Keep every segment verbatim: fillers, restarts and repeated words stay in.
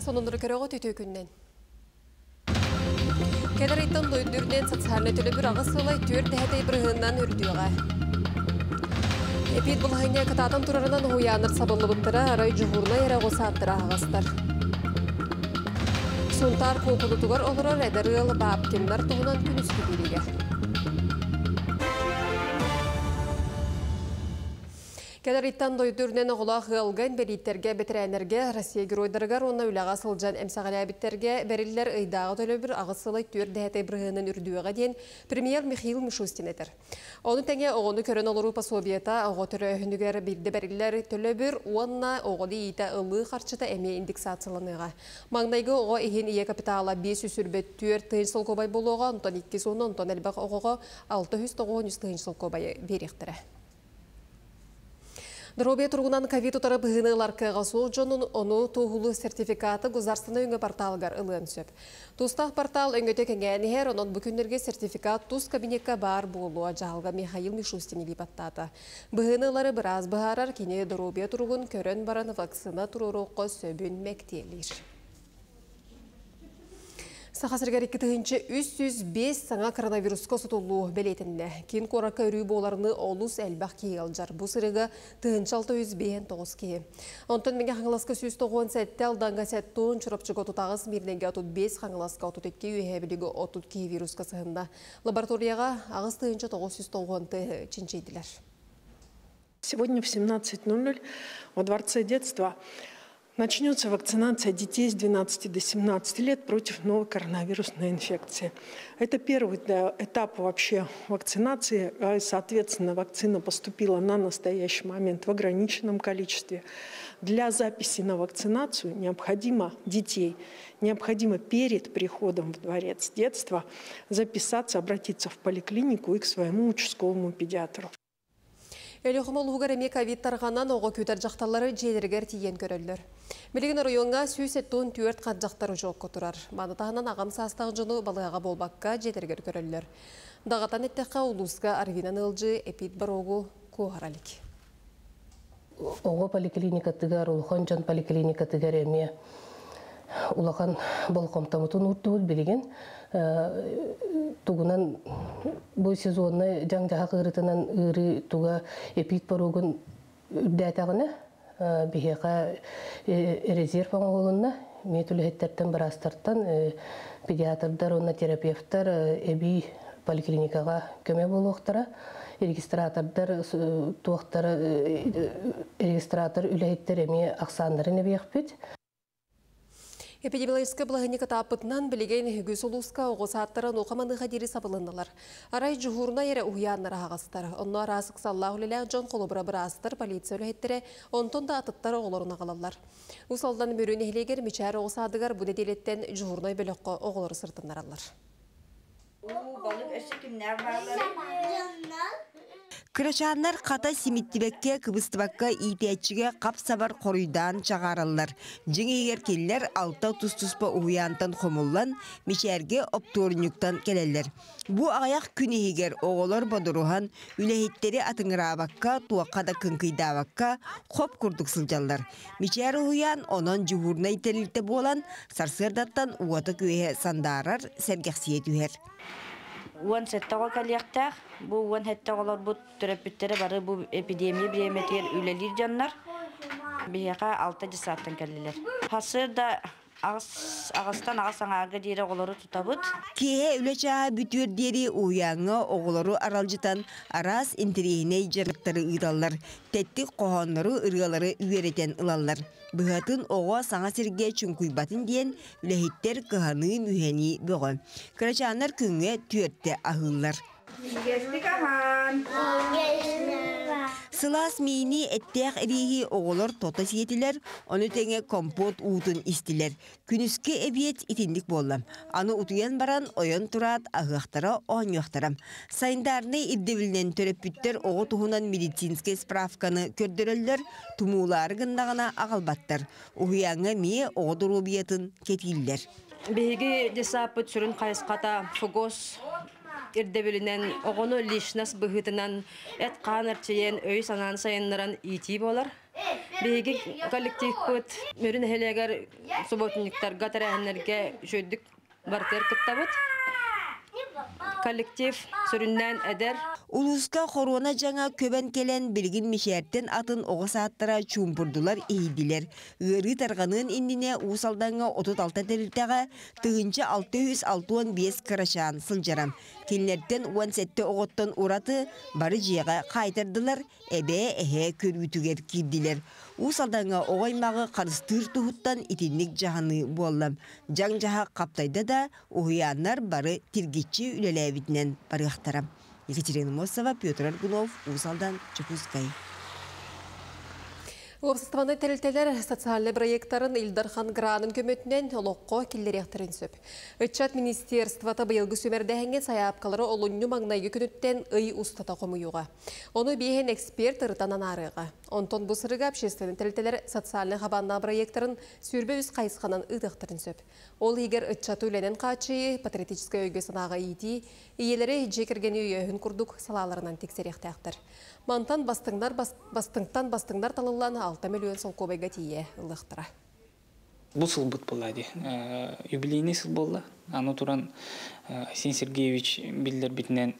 Sonunları körüğü tütü günden. Kedaritten doyundurden sotsialne tülü bir ağı sılay tür dehete ibrahından ürdüğüge. Epid bulhaynya katadan turarından huyanır sabırlı bıttıra aray cuhuruna yere gosattıra ağızlar. Suntar kokulutugar olurur ederil babkinler tuğunan künüs kübülige. Kedaritten doydurnen oğula hılgın belitterge betirәнерге Россия геройдарыгар онна ülağa sılcan emsağalabitterge beriller ıydağı tölü bir ağısılay tür dehete ibrahının ürdüğüge den Premier Mikhail Mishustin edir. Onu tenge oğunu körün oluru pasobiyata oğu türü öhünüger bildi beriller tölü bir onna oğulu iyita ılığı qarçıta eme indeksatsiyalanıga. Mağnaygı oğu ehin iya kapitala beş sürbet tür tığınçıl kobay buluğa ondan iki sonu ondan elbaq oğuğa altı yüz toğun yüz tığınçıl kobayı veriqtire. Дробия тургунан ковид утары быгынылар кыгасу жонун ону туğulu сертификаты государственный өңө порталгар ылын сөп. Тустах портал өңөтө кеңгенихер онон бүкүндөргө сертификат туз кабинетка бар болуа жалга Михаил Мишустин бипаттаты. Быгынылары бираз быһарар кини дробия тургун көрөн баран вакцина турурукко сөбүн мектелир. Сахасыргар iki тыгынчы үч жүз беш саңа коронавируска сутулуу белетинне. Кин корака үрүү боларыны олус элбак кийалжар. Бу сырыга тыгынчы алты жүз беш тогуз кии. Онтон мега хаңласка жүз тогон сетте алданга сеттон чурапчыга отутагыз мирнеге отут беш хаңласка отут эки үйебилиги отут кии вируска сыгында. Лабораторияга агыс тыгынчы тогуз жүз тогонты чинчейдилер. Сегодня в семнадцать ноль ноль во Дворце детства начнется вакцинация детей с двенадцати до семнадцати лет против новой коронавирусной инфекции. Это первый этап вообще вакцинации. Соответственно, вакцина поступила на настоящий момент в ограниченном количестве. Для записи на вакцинацию необходимо детей, необходимо перед приходом в Дворец детства записаться, обратиться в поликлинику и к своему участковому педиатру. Элехомол хугареме ковид тарғанан оғы көтер жақталары желергер тиен көрілдір. Білген районға сүйсеттон түйерт қат жақтары жоқ көтірар. Манытағынан ағам састағы жыны балыға болбаққа желергер көрілдір. Дағатан еттеққа улуска арвинан ылжы эпид бар оғы көғаралік. Оғы поликлиника тігар, улухан жан поликлиника тігар еме. Улахан болқомтамытын ұртуыл білген. Тугунан бұл сезонны жаң жаға қырытынан үрі туға эпид баруғын үрдәтағыны бігеға резерв оңғылына метулі хеттерден бірастарттан педиатрдар, онна терапевттар әбей поликлиникаға көме болуқтара, регистратордар, туақтары, регистратор үләйттер әме ақсандарын әбей әқпет. Эпидемиологическая благоника тапытнан білеген үгіз ұлысқа оғысаттырын оқаманыға дері сабылындылар. Арай жүғырына ере ұяңнары ағастар. Онна арасық саллағы лілі жон қолыбыра бір астыр полиция өлі онтон да атыттары оғыларына қалалар. Усалдан мөрін әлегер мечәрі оғысадығар бұды делеттен жүғырына бөліққа оғылары сыртындар алар. Кырачаннар қата симиттибекке кыбыстыбакка итечиге қап сабар қоруйдан чағаралар. Жеңегер келлер алта тұс-тұспа уянтан қомуллан, мешерге опторнюктан келелер. Бу аяқ күнегер оғылар бадырухан, үләхеттері атыңырабакка, туаққада күнкейдабакка қоп күрдік сылжалар. Мешер уян онан жүгурна ителілті болан, сарсырдаттан уаты көйе сандарар, сәргәқсиет үйер. Уан сеттаға кәлияқтақ, бұл уан хеттағалар бұл түрәппеттері бары бұл эпидемия біреметер үлелер жанлар. Бейеға алты жысаттан кәлілер. Хасырда ағыстан ағыс аңағы дейірі оғылары тұтабыд. Кеhe үләчаға бүтүердері уяңы оғылары аралжытан арас интерейіне жарықтары ұйралар. Тәттік қоғанлары ұрғалары үйеретен ұлалар. Бұғатын оға саңа серге чүнкуйбатын дейін үләхеттер қығаны мүхені бұғы. Кырачанлар күнге түйетті ағылар. Сылас мини әттәқ әрейі оғылар тота сиетілер, оны тәңе компот уутын истилер. Күніске әбиет итіндік болам. Аны утуян баран ойын тұрат ағықтара оңықтарам. Сайындарыны ирдевілінен төріп бүттер оғы тұхынан медицинске справканы көрдірілдер, тумулары гындағына ағалбаттар. Оғияңы мие оғы дұрубиятын кетілдер. Беге десапыт сүрін қайысқата фугос ирдебилинен огону лишнас быгытынан эт канарчыен өй санан сайыннаран ити болар. Биһиги коллектив бут мөрүн хелегер субботниктар гатарахнерге жөйдүк бартер кыттабыт. Коллектив сүрүннән әдер. Улуска хорона жаңа көбен келен билгин мишерттен атын оғасаттара чумпурдулар ийдилер. Гыры тарганын иннине усалданга отуз алты терилтага тыгынча алты жүз алтмыш беш карашан сылжарам. Кинлерден он жети оғоттон ураты бары жига кайтырдылар, эбе эхе көрүтүгер кирдилер. Усалданга оғаймагы карыстыр тухуттан итинник жаханы боллам. Жаң жаха каптайда да уяннар бары тиргичи үлелебитнен барыхтарам. Екатерина Мосова, Петр Аргунов, Усалдан, Чепускай. Лобсыстываны тәрілтелер социальный проекттарын Илдархан Гранын көмөтінен олыққо келдеректерін сөп. Үтчат министерствата бұйылғы сөмердәхенген саяпқалары олынны маңнайы күніттен ұй ұстата қомыюға. Оны бейхен эксперт ұртанан арыға. Онтон бұл сырыға общественный тәрілтелер социальный хабанна проекттарын сүрбе үз қайысқанан ұйдықтырын сөп. Ол егер үтчат үйленен қачы, патриотическай өйге санаға иеті, иелері жекірген үйін күрдік салаларынан тексеректәқтір. Мантан бастыңдар, бастыңтан бастыңдар талылан алты миллион сол көбайға тие ұлықтыра. Бұл сыл бұт болады. Юбилейный сыл болды. Аны туран Арсений Сергеевич білдер бітінен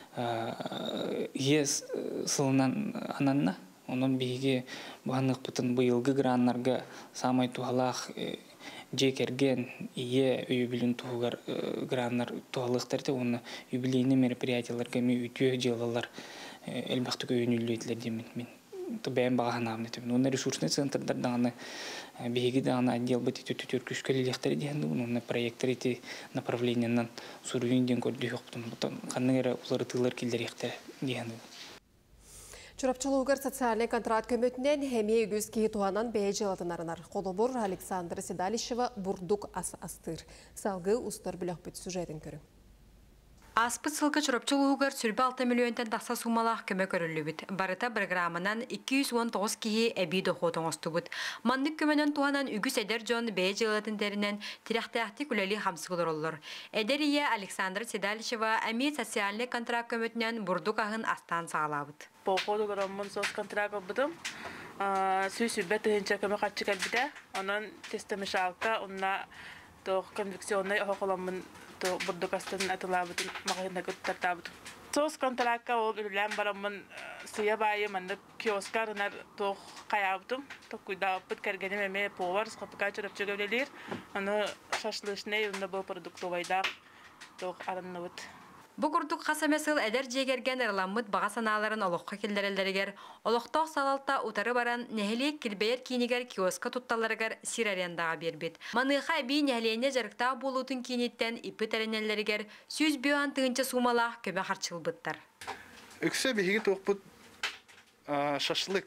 ес сылынан ананна. Onun bihi buhanlık bütün bu yılgı granlarga samay tuhalaq jekergen iye üyübilin tuğgar granlar tuhalıqtardı. Onu юбилейный мероприятияларга ми ütüye жылалар elbette ünlü ettiler demin min. Tabiyen bağhanam netim. Onun resursne centerler dağını bihi dağını отдел бит ütü türküş kölelekleri diyendi. Onun proyektleri ti направлениянан сурuyundan gördü yoktun. Kanıgara uları tığlar kilderekte diyendi. Çorapçılıqlar социальный контракт көмөтінен хәме үгіз кейі туанан бәй жылатынарынар. Қолыбыр Александр Седалишева бұрдық ас астыр. Салғы ұстар білік бүт сюжетін көрің. Аспыт сылғы чорапчылығығар сүрбі алты миллионтен тақса сумалақ көмі көрілі бүт. Барыта программынан эки жүз он тогуз кихи әбей доқотың осты бүт. Мандық көмінен туанан үгіз әдер жон бәй жылатын дәрінен тирақтаяқты күләлі қамсығылыр олыр. Әдер ие Александр Седалишева әме социальный контракт көмітінен бұрдық ағын астан сағалабыд. По ходу громон сос контракт бутум, сүйсүбет тыгынча көмө катчы келбите, анан тестемешалка, онна то конвекционный охоламын то бурдукастын атылабытын магында көттартабыт. Сос контрактка ол үлән барамын сыя байы манда киоскарынар то каябытым, то куйдапыт кергенем эме повар скапка чырыпчы гөлелер, аны шашлычный унда бу продуктовайда то арынныбыт. Бу курдук хасамесыл эдер жегерген ырламмыт бага санааларын олоққа келдерелдеригер, олоқтоқ салалта утары баран нехелек килбейер кинигер киоска тутталарыгар сир арендага бербит. Маныха би нехелене жарыкта болутун киниттен ипы теренелеригер сүз бюан тыгынча сумалах көмө харчылбыттар. Үксе биһиги тоқпут шашлык.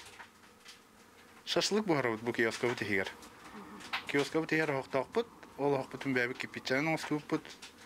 Шашлык бухарабыт бу киоска бутигер. Киоска бутигер хоқтоқпут, ол хоқпутун бәби кипичанын оскуппут.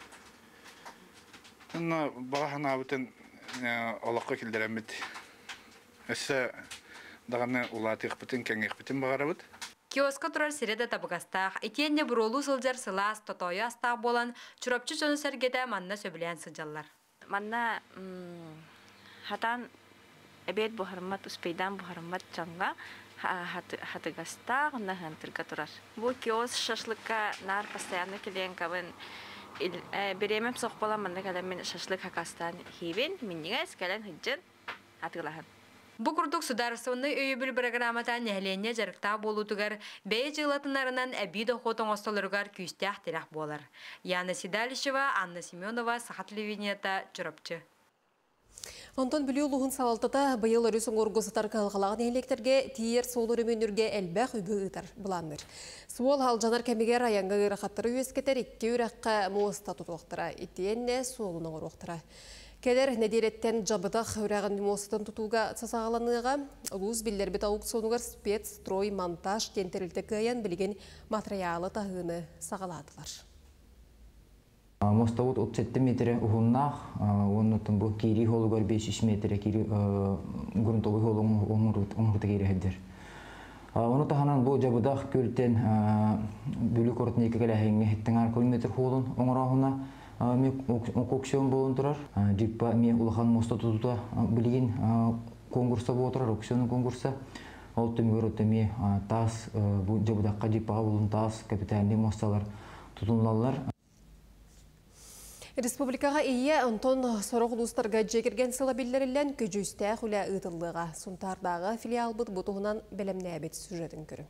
Анна багана бутен олоққа килдеремит. Эссе даганы улатык бутен кеңек бутен багарабыт. Киоска турар сиреде табыгастах, этенне буролу сылжар сылас тотоя астак болан чурапчы жону сергеде манна сөбілен сылжалар. Манна хатан эбет бухармат успейдан бухармат чанга хатыгастак на хантырга турар. Бу киос шашлыкка нар постоянно келен кабын Беремем соқпала манда кәлеммен шашлык хакастан хивен, миннигәс кәлен хиджин атылахан. Бу курдук сударственный өйбүл программатан нәһленне жарыкта болутугар бәй жылатынарынан әби дохотон остолыргар күстәх тирах болар. Яна Седалишева, Анна Семенова, Сахат Левинета, Чурапчы. Антон білі ұлығын салалтыда бұйыл өрісің орғызытар қалғалағын электерге тиер солыр өмөнірге әлбәқ үбі ұтар бұланыр. Суол халжанар кәмегер аянға ғырақаттыры өскетер икке үрәққа мұғыста тұтуқтыра, иттиенне суолының ұрықтыра. Кәдер нәдереттен жабыдақ үрәғын мұғыстын тұтуға сасағаланыға, ұлыз білдербет аукционуғар спец, строй, монтаж, кентерілтікі аян білген материалы тағыны сағаладылар. Мостовут отыз жети метр угуннах, оннотун бу кири холугар беш жүз метр кири грунтовый холуң оңурда кири хеддер. Оны таханан бу жабыдах көлтен бүлүк оротун эки келехеңе хеттен километр холун оңорагына аукцион болун турар. Жиппа ме улахан моста тутута билген конкурста болу турар, аукционун конкурса. ол төмгөр өтөме тас бу жабыдакка жипага болун тас капитальный моссалар тутунлалар. Республикаға ие Антон сорок улустарга жегерген сыла биллерилен көжүстә хуля ытыллыга сунтардағы филиал бут бутугунан белемнәбет сюжетін көрү.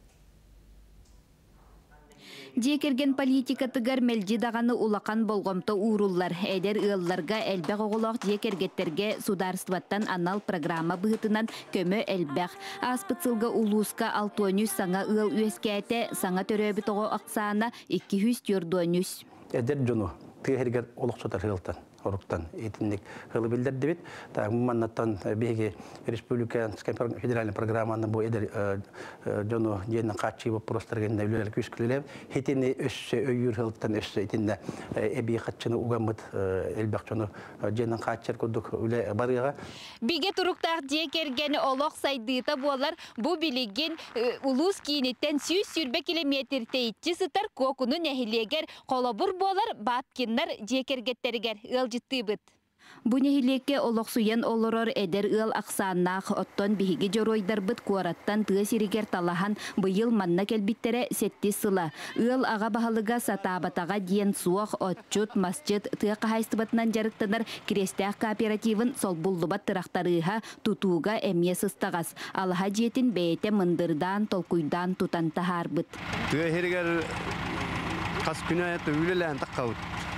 Жекерген политика тыгар мелжи дағаны улақан болғымты уруллар. Әдер ылларга әлбәқ оғылақ жекергеттерге сударстваттан анал программа бұғытынан көмі әлбәқ. Аспыцылға улуска алтуанюс саңа ыл өскәті саңа төрөбі тоғы ақсана екі жүз түрдуанюс. Әдер жону тыгергер олықсотар ғылтан. Оруктан этинник хылы билдерди бит. Та муманнаттан беги республиканский федеральный программаны бу эдер жону жена качы вопростаргенде үлелер күскүлелеп хетини өссө өйүр хылтан өссө этинде эби качыны угамыт элбак жону жена качыр кудук үле барыга. Биге туруктар жекерген олок сайдыта болар бу билеген улус кийинеттен жүз сүрбе километр тейтчи сытар кокуну нехилегер колобур болар баткиннар жекергеттергер жыттыбыт. Бу нехилекке олоксуян олорор эдер ыл аксааннаах оттон биһиги жоройдар быт куараттан тыа сиригер талахан быйыл манна келбиттере сетти сыла. Ыл ага баһалыга сатаабатага диен суох отчут масчыт тыа кахайстыбытынан жарыктанар крестяах кооперативын солбуллубат тырахтарыыха тутууга эмие сыстагас. Алаха жетин бейте мындырдан толкуйдан тутан тахарбыт. Тыа хиригер кас күнә үлелән таккаут.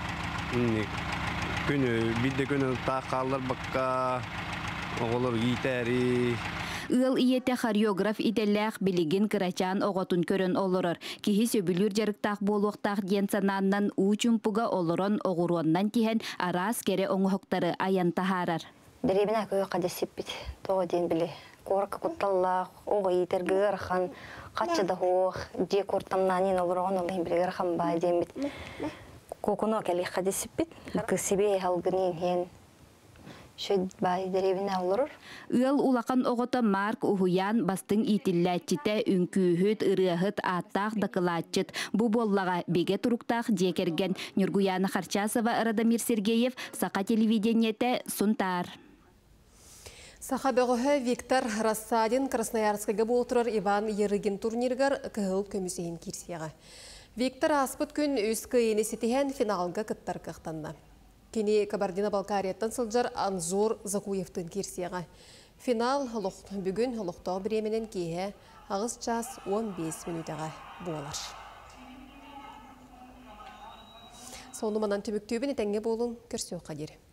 Күні, бидде күні тақалар баққа, оғылыр етәрі. Ыл иете хореограф ителләқ билигин кырачан оғотун көрін олырыр. Кихи сөбілір жарықтақ болуқтақ ден сананнан учумпуга олырын оғыруаннан тиген арас кере оңғықтары аян тахарар. Деребін әкөй қадесіп бит, тоғы ден білі. Корка құтталлақ, оғы етергі ғырхан, қатшыда хоқ, де кортамнанин олырған олығын білі ғырхан бай ден бит. Кокуно кәлі қадесіп бит, күсібе халғынын хен шөд бай деревіне олырыр. Ыл улақан оғыта Марк Ухуян бастың итилләтчіті үнкүйхіт, ырығыт, аттақ, дақылатчыт. Бұ боллаға беге тұруқтақ жекерген Нюргуяна Харчасова, Радамир Сергеев, Сақа телевидениеті сұнтар. Саха бөғі Виктор Рассадин Красноярскігі болтырыр Иван Ерігін турниргар кығыл көмісейін кирсияға. Виктор аспыт күн үз күйіні сетіген финалға кыттар қықтанна. Кені Кабардино-Балкарияттан сылжар Анзор Закуевтың кирсияға. Финал бүгін лұқтау біременен кейе ағыз час он бес минутаға болар. Соны манан түміктөбін етенге болын көрсеу қадері.